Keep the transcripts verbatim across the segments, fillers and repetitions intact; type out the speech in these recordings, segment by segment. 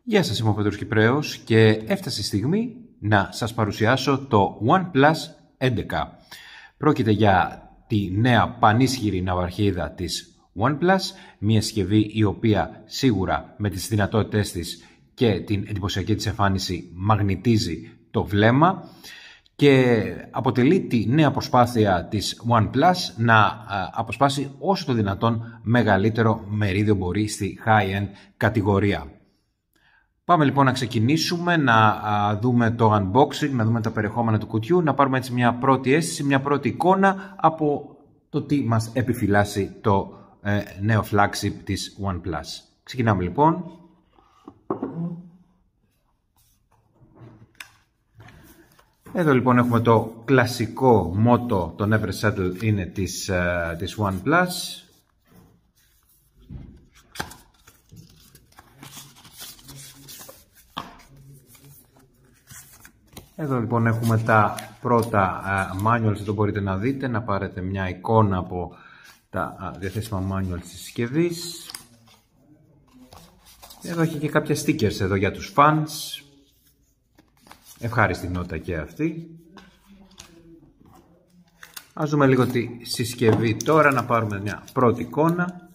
Γεια σας, είμαι ο Πέτρος Κυπρέος και έφτασε η στιγμή να σας παρουσιάσω το OnePlus έντεκα. Πρόκειται για τη νέα πανίσχυρη ναυαρχίδα της OnePlus, μια συσκευή η οποία σίγουρα με τις δυνατότητες της και την εντυπωσιακή της εμφάνιση μαγνητίζει το βλέμμα και αποτελεί τη νέα προσπάθεια της OnePlus να αποσπάσει όσο το δυνατόν μεγαλύτερο μερίδιο μπορεί στη high-end κατηγορία. Πάμε λοιπόν να ξεκινήσουμε, να δούμε το unboxing, να δούμε τα περιεχόμενα του κουτιού, να πάρουμε έτσι μια πρώτη αίσθηση, μια πρώτη εικόνα από το τι μας επιφυλάσσει το ε, νέο flagship της OnePlus. Ξεκινάμε λοιπόν. Εδώ λοιπόν έχουμε το κλασικό μότο, το Never Settle είναι της, uh, της OnePlus. Εδώ λοιπόν έχουμε τα πρώτα uh, manuals, εδώ μπορείτε να δείτε, να πάρετε μια εικόνα από τα uh, διαθέσιμα manuals της συσκευής. Εδώ έχει και κάποια stickers εδώ για τους fans. Ευχάριστη νότα και αυτή. Ας δούμε λίγο τη συσκευή τώρα, να πάρουμε μια πρώτη εικόνα.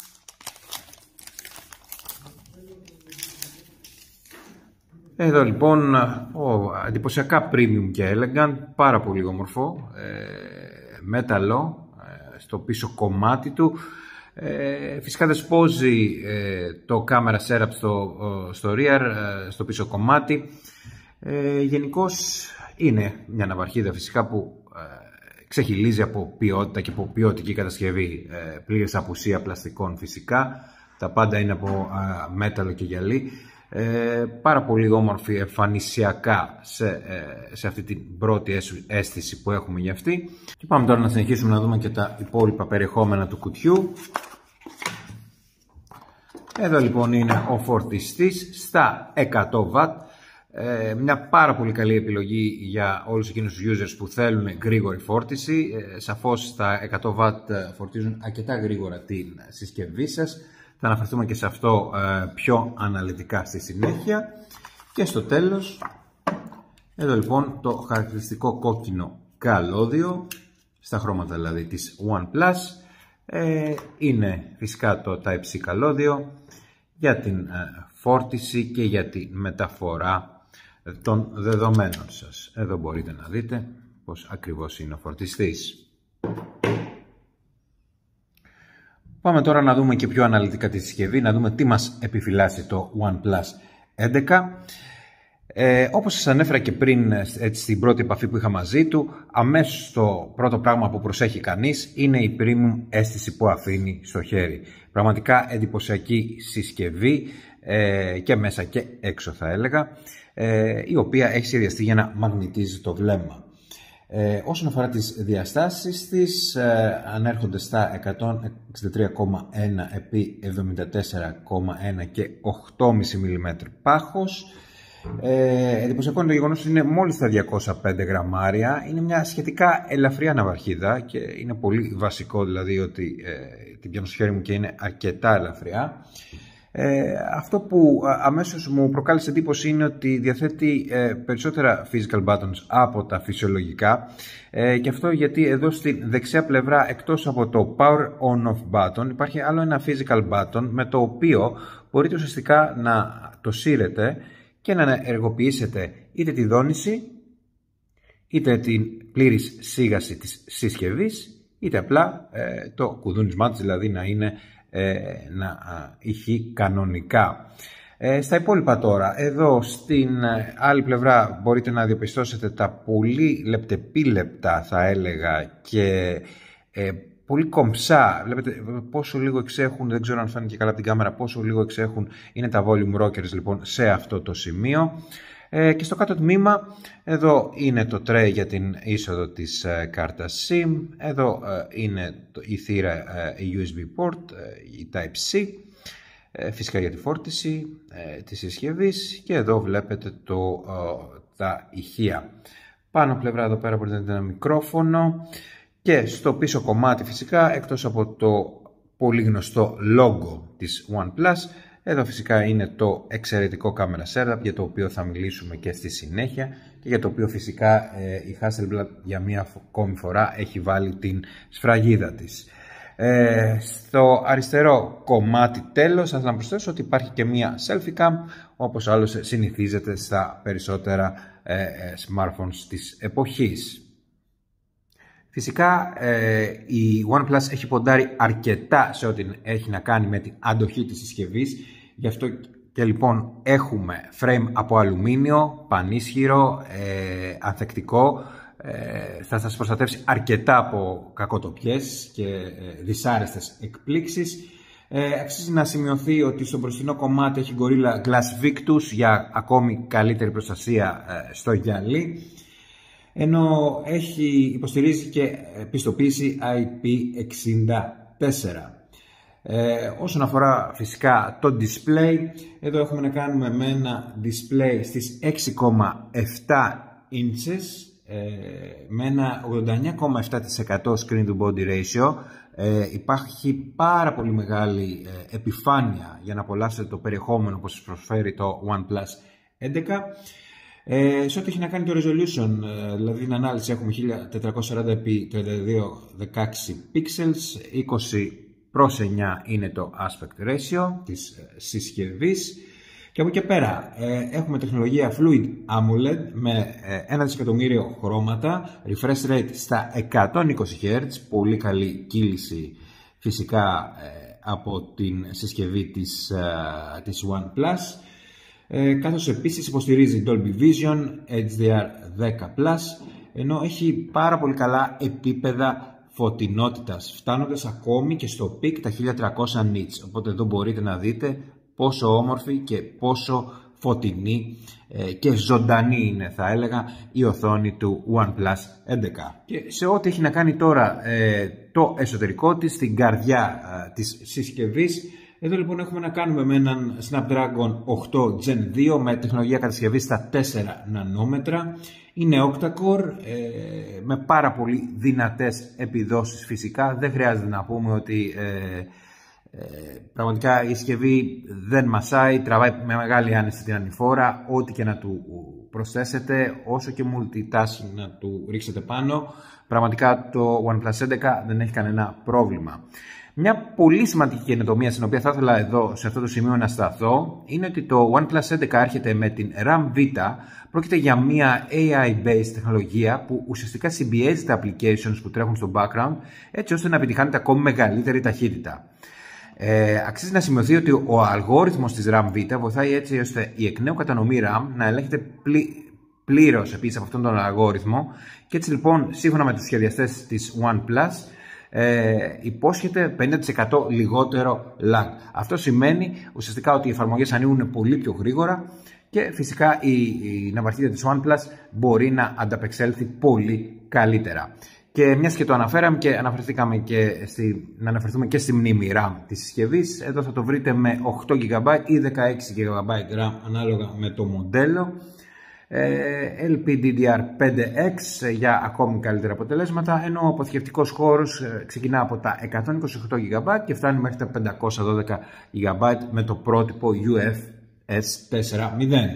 Εδώ λοιπόν, ο, εντυπωσιακά premium και elegant, πάρα πολύ όμορφο, ε, μέταλλο ε, στο πίσω κομμάτι του. Ε, φυσικά δεσπόζει ε, το camera setup στο, στο rear, ε, στο πίσω κομμάτι. Ε, γενικώς είναι μια ναυαρχίδα φυσικά που ε, ξεχυλίζει από ποιότητα και από ποιοτική κατασκευή, ε, πλήρης απουσία πλαστικών φυσικά, τα πάντα είναι από ε, μέταλλο και γυαλί. Ε, πάρα πολύ όμορφη εμφανισιακά σε, ε, σε αυτή την πρώτη αίσθηση που έχουμε για αυτή. Και πάμε τώρα να συνεχίσουμε να δούμε και τα υπόλοιπα περιεχόμενα του κουτιού. Εδώ λοιπόν είναι ο φορτιστής στα εκατό βατ. Ε, μια πάρα πολύ καλή επιλογή για όλους εκείνους τους users που θέλουν γρήγορη φόρτιση. Ε, σαφώς τα εκατό βατ φορτίζουν αρκετά γρήγορα την συσκευή σας. Θα αναφερθούμε και σε αυτό ε, πιο αναλυτικά στη συνέχεια. Και στο τέλος, εδώ λοιπόν το χαρακτηριστικό κόκκινο καλώδιο, στα χρώματα δηλαδή της OnePlus. Ε, είναι φυσικά το Type-C καλώδιο για την ε, φόρτιση και για τη μεταφορά των δεδομένων σας. Εδώ μπορείτε να δείτε πώς ακριβώς είναι ο φορτιστής. Πάμε τώρα να δούμε και πιο αναλυτικά τη συσκευή, να δούμε τι μας επιφυλάσσει το OnePlus έντεκα. Ε, όπως σας ανέφερα και πριν, έτσι, στην πρώτη επαφή που είχα μαζί του, αμέσως το πρώτο πράγμα που προσέχει κανείς είναι η premium αίσθηση που αφήνει στο χέρι. Πραγματικά εντυπωσιακή συσκευή ε, και μέσα και έξω θα έλεγα, ε, η οποία έχει σχεδιαστεί για να μαγνητίζει το βλέμμα. Ε, όσον αφορά τις διαστάσεις της, ε, ανέρχονται στα εκατόν εξήντα τρία κόμμα ένα επί εβδομήντα τέσσερα κόμμα ένα και οκτώ κόμμα πέντε μιλιμέτρα πάχος. Ε, εντυπωσιακό είναι το γεγονός ότι είναι μόλις τα διακόσια πέντε γραμμάρια. Είναι μια σχετικά ελαφριά ναυαρχίδα και είναι πολύ βασικό δηλαδή ότι ε, την πιάνω στο χέρι μου και είναι αρκετά ελαφριά. Ε, αυτό που αμέσως μου προκάλεσε εντύπωση είναι ότι διαθέτει ε, περισσότερα physical buttons από τα φυσιολογικά, ε, και αυτό γιατί εδώ στη δεξιά πλευρά, εκτός από το power on off button, υπάρχει άλλο ένα physical button με το οποίο μπορείτε ουσιαστικά να το σύρετε και να ενεργοποιήσετε είτε τη δόνηση είτε την πλήρης σίγαση της συσκευής, είτε απλά ε, το κουδούνισμά της, δηλαδή να είναι Ε, να ηχεί κανονικά. Ε, στα υπόλοιπα τώρα, εδώ στην άλλη πλευρά μπορείτε να διαπιστώσετε τα πολύ λεπτεπίλεπτα θα έλεγα και ε, πολύ κομψά, βλέπετε πόσο λίγο εξέχουν, δεν ξέρω αν φάνηκε καλά από την κάμερα, πόσο λίγο εξέχουν είναι τα volume rockers λοιπόν σε αυτό το σημείο. Ε, και στο κάτω τμήμα εδώ είναι το tray για την είσοδο της ε, κάρτας SIM, εδώ ε, είναι το, η θύρα ε, η γιου ες μπι port, ε, η Type-C, ε, φυσικά για τη φόρτιση ε, της συσκευής, και εδώ βλέπετε το, ε, τα ηχεία. Πάνω πλευρά εδώ πέρα μπορείτε να δείτε ένα μικρόφωνο και στο πίσω κομμάτι φυσικά, εκτός από το πολύ γνωστό logo της OnePlus, Εδώ φυσικά είναι το εξαιρετικό camera setup για το οποίο θα μιλήσουμε και στη συνέχεια και για το οποίο φυσικά η Hasselblad για μία ακόμη φορά έχει βάλει την σφραγίδα της. Ε, στο αριστερό κομμάτι τέλος θα ήθελα να προσθέσω ότι υπάρχει και μία selfie cam, όπως άλλως συνηθίζεται στα περισσότερα ε, smartphones της εποχής. Φυσικά ε, η OnePlus έχει ποντάρει αρκετά σε ό,τι έχει να κάνει με την αντοχή της συσκευής, γι' αυτό και λοιπόν έχουμε frame από αλουμίνιο, πανίσχυρο, ε, ανθεκτικό, ε, θα σας προστατεύσει αρκετά από κακοτοπιές και ε, δυσάρεστες εκπλήξεις. Ε, αξίζει να σημειωθεί ότι στο μπροστινό κομμάτι έχει Gorilla Glass Victus για ακόμη καλύτερη προστασία ε, στο γυαλί, ενώ έχει, υποστηρίζει και πιστοποίηση άι πι εξήντα τέσσερα. Ε, όσον αφορά φυσικά το display, εδώ έχουμε να κάνουμε με ένα display στις έξι κόμμα επτά inches ε, με ένα ογδόντα εννέα κόμμα επτά τοις εκατό screen to body ratio. Ε, υπάρχει πάρα πολύ μεγάλη ε, επιφάνεια για να απολαύσετε το περιεχόμενο που σας προσφέρει το OnePlus έντεκα. Ε, σε ό,τι έχει να κάνει το resolution, ε, δηλαδή την ανάλυση, έχουμε χίλια τετρακόσια σαράντα επί τριάντα δύο δεκαέξι pixels, είκοσι προς εννιά είναι το aspect ratio της ε, συσκευής, και από εκεί πέρα ε, έχουμε τεχνολογία Fluid AMOLED με ε, ένα δισεκατομμύριο χρώματα, refresh rate στα εκατόν είκοσι χερτζ, πολύ καλή κύληση φυσικά ε, από την συσκευή της, ε, της OnePlus. Ε, καθώς επίσης υποστηρίζει Dolby Vision, έιτς ντι αρ δέκα πλας, ενώ έχει πάρα πολύ καλά επίπεδα φωτεινότητας, φτάνοντας ακόμη και στο peak τα χίλια τριακόσια nits, οπότε εδώ μπορείτε να δείτε πόσο όμορφη και πόσο φωτεινή ε, και ζωντανή είναι, θα έλεγα, η οθόνη του OnePlus έντεκα. Και σε ό,τι έχει να κάνει τώρα ε, το εσωτερικό της, στην καρδιά ε, της συσκευής, εδώ λοιπόν έχουμε να κάνουμε με έναν Snapdragon οκτώ Gen δύο με τεχνολογία κατασκευής στα τέσσερα νανόμετρα. Είναι octa-core ε, με πάρα πολύ δυνατές επιδόσεις φυσικά. Δεν χρειάζεται να πούμε ότι ε, ε, πραγματικά η συσκευή δεν μασάει, τραβάει με μεγάλη άνεση την ανηφόρα. Ό,τι και να του προσθέσετε, όσο και multitasking να του ρίξετε πάνω, πραγματικά το OnePlus έντεκα δεν έχει κανένα πρόβλημα. Μια πολύ σημαντική καινοτομία στην οποία θα ήθελα εδώ σε αυτό το σημείο να σταθώ είναι ότι το OnePlus έντεκα έρχεται με την RAM Vita. Πρόκειται για μια έι άι-based τεχνολογία που ουσιαστικά συμπιέζει τα applications που τρέχουν στο background έτσι ώστε να επιτυχάνεται ακόμη μεγαλύτερη ταχύτητα. Ε, αξίζει να σημειωθεί ότι ο αλγόριθμος της RAM Vita βοηθάει έτσι ώστε η εκ νέου κατανομή RAM να ελέγχεται πλη, πλήρως επίσης από αυτόν τον αλγόριθμο, και έτσι λοιπόν σύμφωνα με τους σχεδιαστές της OnePlus Ε, υπόσχεται πενήντα τοις εκατό λιγότερο lag. Αυτό σημαίνει ουσιαστικά ότι οι εφαρμογές ανοίγουν πολύ πιο γρήγορα και φυσικά η, η ναυαρχίδα της OnePlus μπορεί να ανταπεξέλθει πολύ καλύτερα. Και μιας και το αναφέραμε και αναφερθήκαμε και στη, να αναφερθούμε και στη μνήμη RAM της συσκευής, εδώ θα το βρείτε με οκτώ τζι μπι ή δεκαέξι τζι μπι RAM ανάλογα με το μοντέλο. ελ πι ντι ντι αρ φάιβ εξ για ακόμη καλύτερα αποτελέσματα, ενώ ο αποθηκευτικός χώρος ξεκινά από τα εκατόν είκοσι οκτώ τζι μπι και φτάνει μέχρι τα πεντακόσια δώδεκα τζι μπι με το πρότυπο γιου εφ ες τέσσερα μηδέν.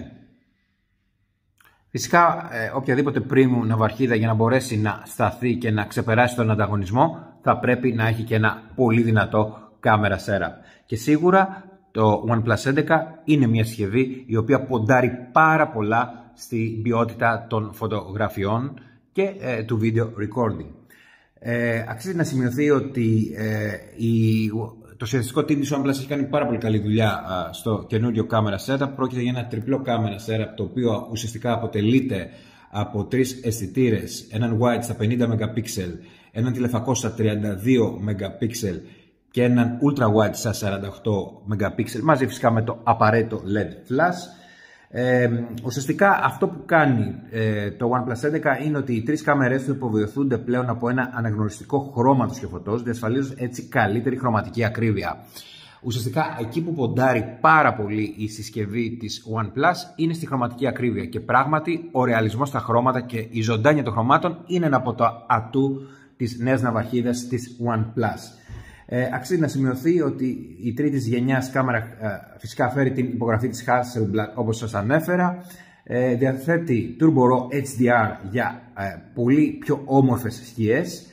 Φυσικά οποιαδήποτε premium ναυαρχίδα για να μπορέσει να σταθεί και να ξεπεράσει τον ανταγωνισμό θα πρέπει να έχει και ένα πολύ δυνατό camera setup, και σίγουρα το OnePlus έντεκα είναι μια συσκευή η οποία ποντάρει πάρα πολλά στην ποιότητα των φωτογραφιών και ε, του video recording. Ε, αξίζει να σημειωθεί ότι ε, η, το σχεδιαστικό team της OnePlus έχει κάνει πάρα πολύ καλή δουλειά α, στο καινούριο camera setup. Πρόκειται για ένα τριπλό camera setup, το οποίο ουσιαστικά αποτελείται από τρεις αισθητήρες, έναν wide στα πενήντα μεγαπίξελ, έναν τηλεφακό στα τριάντα δύο μεγαπίξελ και έναν ultra wide στα σαράντα οκτώ μεγαπίξελ, μαζί φυσικά με το απαραίτητο ελ ι ντι flash. Ε, ουσιαστικά αυτό που κάνει ε, το OnePlus έντεκα είναι ότι οι τρεις κάμερες του υποβοηθούνται πλέον από ένα αναγνωριστικό χρώματος και φωτός, διασφαλίζοντας έτσι καλύτερη χρωματική ακρίβεια. Ουσιαστικά εκεί που ποντάρει πάρα πολύ η συσκευή της OnePlus είναι στη χρωματική ακρίβεια, και πράγματι ο ρεαλισμός στα χρώματα και η ζωντάνια των χρωμάτων είναι ένα από τα ατού της νέας ναυαρχίδας της OnePlus. Ε, αξίζει να σημειωθεί ότι η τρίτης γενιάς κάμερα ε, φυσικά φέρει την υπογραφή της Hasselblad, όπως σας ανέφερα. Ε, διαθέτει Turbo Raw έιτς ντι αρ για ε, πολύ πιο όμορφες σκιές,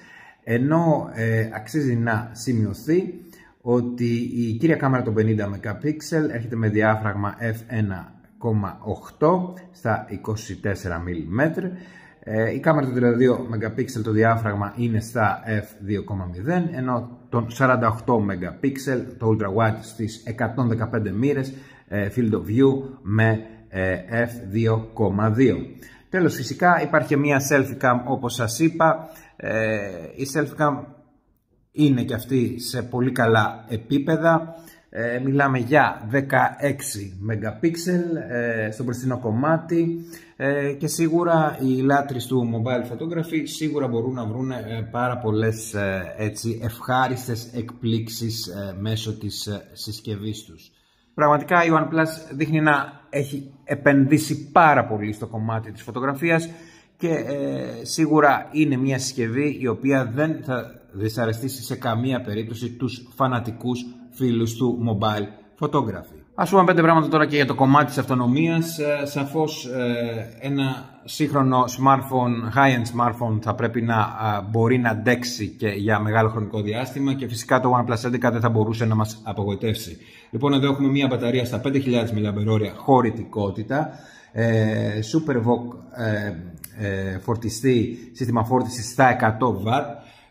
ενώ ε, αξίζει να σημειωθεί ότι η κύρια κάμερα των πενήντα μεγαπίξελ έρχεται με διάφραγμα εφ ένα κόμμα οκτώ στα είκοσι τέσσερα μιλιμέτρα. Ε, η κάμερα των τριάντα δύο μεγαπίξελ το διάφραγμα είναι στα εφ δύο κόμμα μηδέν, ενώ των σαράντα οκτώ μεγαπίξελ το Ultra Wide στις εκατόν δεκαπέντε μοίρες ε, Field of View με ε, εφ δύο κόμμα δύο. Τέλος, φυσικά υπάρχει και μια selfie cam, όπως σας είπα. Ε, η selfie cam είναι και αυτή σε πολύ καλά επίπεδα. Ε, μιλάμε για δεκαέξι μεγαπίξελ ε, στο μπροστινό κομμάτι ε, και σίγουρα οι λάτρεις του mobile photography σίγουρα μπορούν να βρουν ε, πάρα πολλές ε, έτσι, ευχάριστες εκπλήξεις ε, μέσω της ε, συσκευής τους. Πραγματικά η OnePlus δείχνει να έχει επενδύσει πάρα πολύ στο κομμάτι της φωτογραφίας και ε, σίγουρα είναι μια συσκευή η οποία δεν θα δυσαρεστήσει σε καμία περίπτωση τους φανατικούς φίλους του mobile photography. Ας πούμε πέντε πράγματα τώρα και για το κομμάτι της αυτονομίας. Ε, σαφώς ε, ένα σύγχρονο smartphone, high-end smartphone θα πρέπει να ε, μπορεί να αντέξει και για μεγάλο χρονικό διάστημα και φυσικά το OnePlus έντεκα δεν θα μπορούσε να μας απογοητεύσει. Λοιπόν, εδώ έχουμε μια μπαταρία στα πέντε χιλιάδες μιλιαμπερόρια χωρητικότητα, ε, SuperVOOC ε, ε, φορτιστή, σύστημα φόρτισης στα εκατό βατ.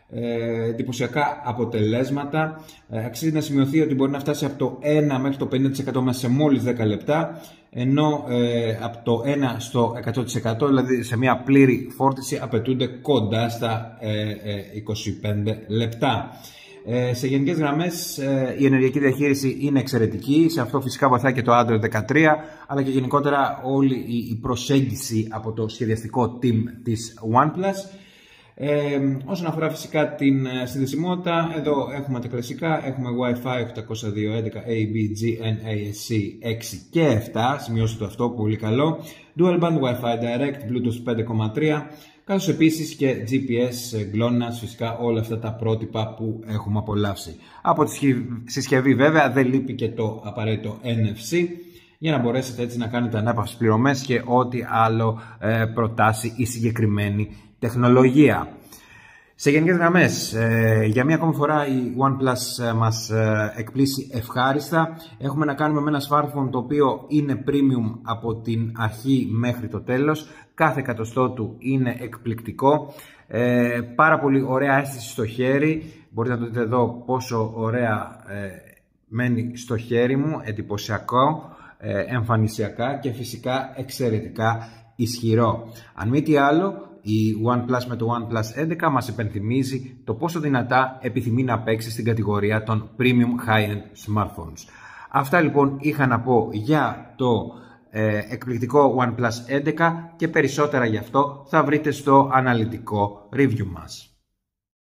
Ε, εντυπωσιακά αποτελέσματα. Ε, αξίζει να σημειωθεί ότι μπορεί να φτάσει από το ένα μέχρι το πενήντα τοις εκατό μέσα σε μόλις δέκα λεπτά, ενώ ε, από το ένα στο εκατό τοις εκατό, δηλαδή σε μια πλήρη φόρτιση, απαιτούνται κοντά στα ε, ε, είκοσι πέντε λεπτά. Ε, σε γενικές γραμμές ε, η ενεργειακή διαχείριση είναι εξαιρετική, σε αυτό φυσικά βοηθάει και το Android δεκατρία, αλλά και γενικότερα όλη η, η προσέγγιση από το σχεδιαστικό team της OnePlus. Ε, όσον αφορά φυσικά την ε, συνδεσιμότητα, εδώ έχουμε τα κλασικά, έχουμε Wi-Fi οκτακόσια δύο έντεκα, έι μπι, τζι εν, έι ες σι έξι και επτά, σημειώστε το αυτό, πολύ καλό. Dual Band Wi-Fi Direct, Bluetooth πέντε κόμμα τρία, καθώς επίσης και τζι πι ες, GLONASS, φυσικά όλα αυτά τα πρότυπα που έχουμε απολαύσει. Από τη συσκευή βέβαια δεν λείπει και το απαραίτητο εν εφ σι, για να μπορέσετε έτσι να κάνετε ανάπαυσης πληρωμές και ό,τι άλλο ε, προτάσει η συγκεκριμένη τεχνολογία. Σε γενικές γραμμές, ε, για μία ακόμη φορά η OnePlus ε, μας ε, εκπλήσει ευχάριστα. Έχουμε να κάνουμε με ένα smartphone το οποίο είναι premium από την αρχή μέχρι το τέλος. Κάθε εκατοστό του είναι εκπληκτικό. Ε, πάρα πολύ ωραία αίσθηση στο χέρι. Μπορείτε να το δείτε εδώ πόσο ωραία ε, μένει στο χέρι μου. Εντυπωσιακό, ε, εμφανισιακά και φυσικά εξαιρετικά ισχυρό. Αν μη τι άλλο, η OnePlus με το OnePlus έντεκα μας υπενθυμίζει το πόσο δυνατά επιθυμεί να παίξει στην κατηγορία των premium high-end smartphones. Αυτά λοιπόν είχα να πω για το ε, εκπληκτικό OnePlus έντεκα και περισσότερα γι' αυτό θα βρείτε στο αναλυτικό review μας.